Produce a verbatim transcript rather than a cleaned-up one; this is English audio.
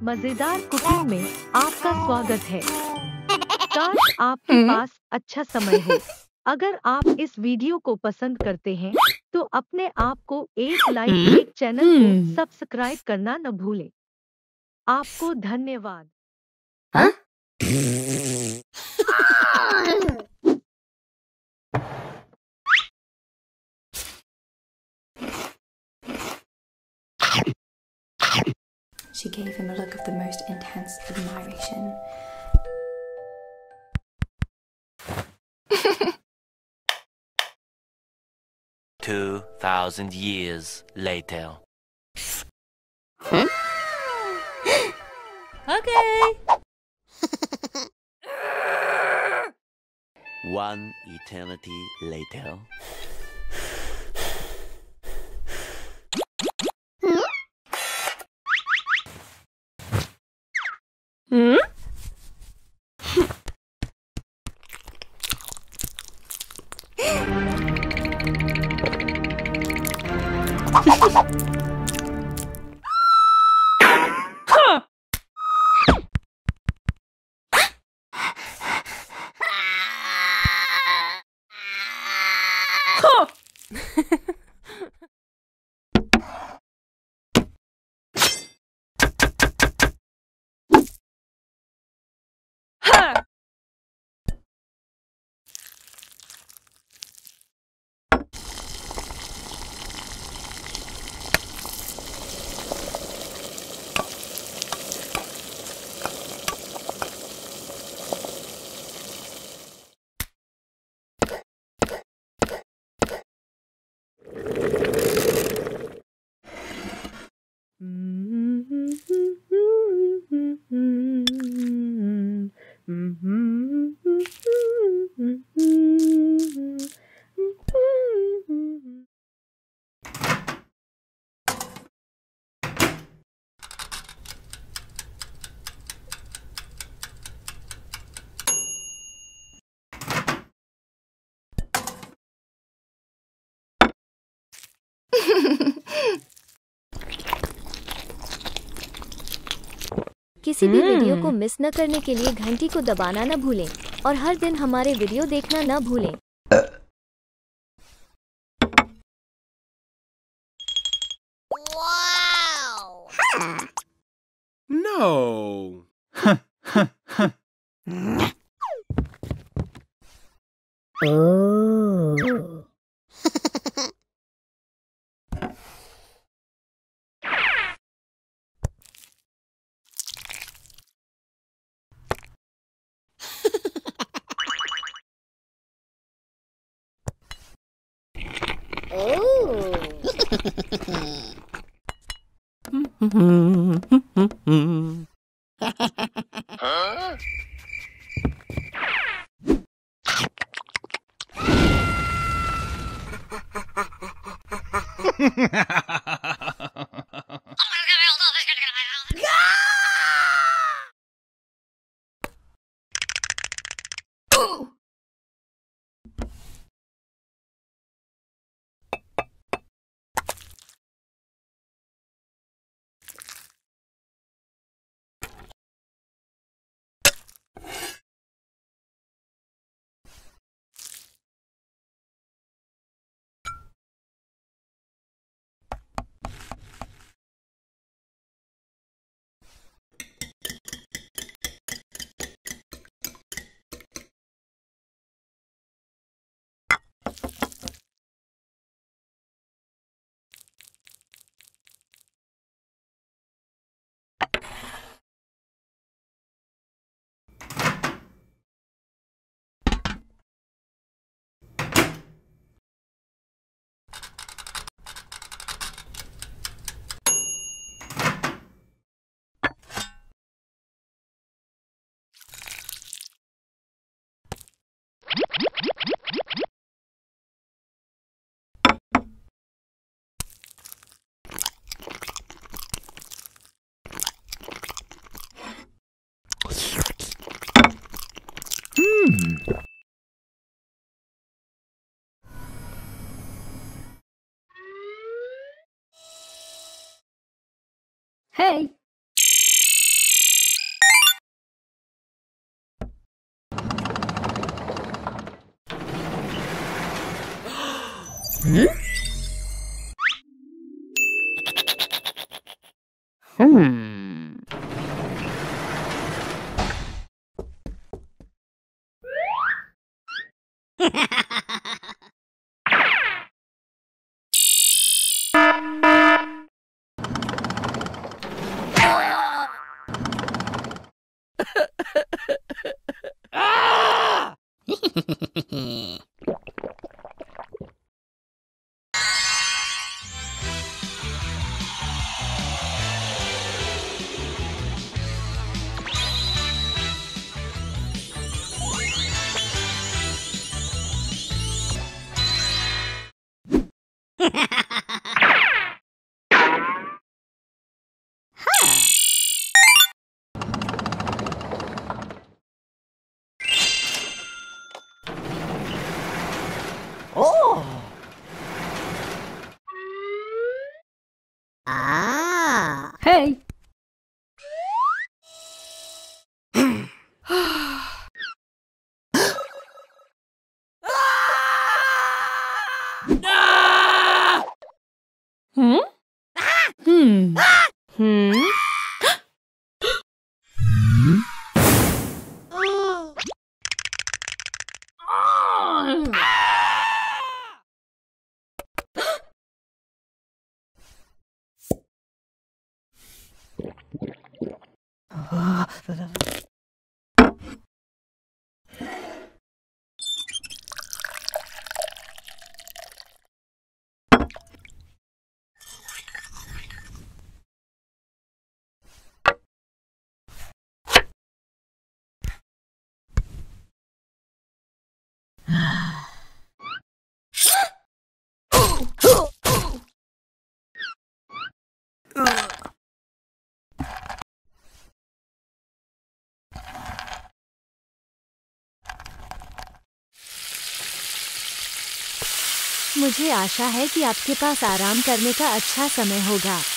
मजेदार कुकिंग में आपका स्वागत है। काश आपके पास अच्छा समय हो। अगर आप इस वीडियो को पसंद करते हैं तो अपने आप को एक लाइक, एक चैनल को सब्सक्राइब करना न भूलें। आपको धन्यवाद। हाँ? She gave him a look of the most intense admiration. Two thousand years later. Huh? Okay. One eternity later. Hmm? किसी भी वीडियो को मिस न करने के लिए घंटी को दबाना न भूलें और हर दिन हमारे वीडियो देखना न भूलें। Wow! No. Oh. Huh? Hey. Hmm. Oh. Ah. Hey. Hmm? Hmm. Hmm? मुझे आशा है कि आपके पास आराम करने का अच्छा समय होगा।